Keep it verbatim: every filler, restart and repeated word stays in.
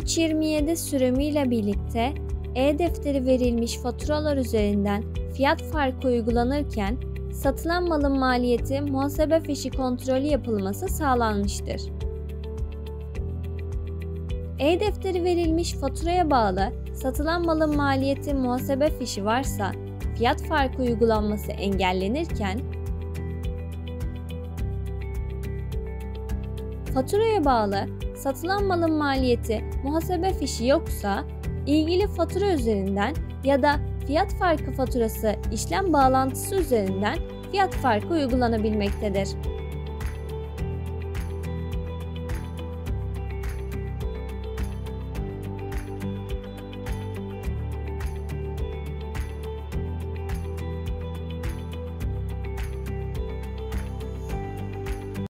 üç yirmi yedi sürümüyle birlikte e-defteri verilmiş faturalar üzerinden fiyat farkı uygulanırken satılan malın maliyeti muhasebe fişi kontrolü yapılması sağlanmıştır. E-defteri verilmiş faturaya bağlı satılan malın maliyeti muhasebe fişi varsa fiyat farkı uygulanması engellenirken, faturaya bağlı satılan malın maliyeti muhasebe fişi yoksa ilgili fatura üzerinden ya da fiyat farkı faturası işlem bağlantısı üzerinden fiyat farkı uygulanabilmektedir.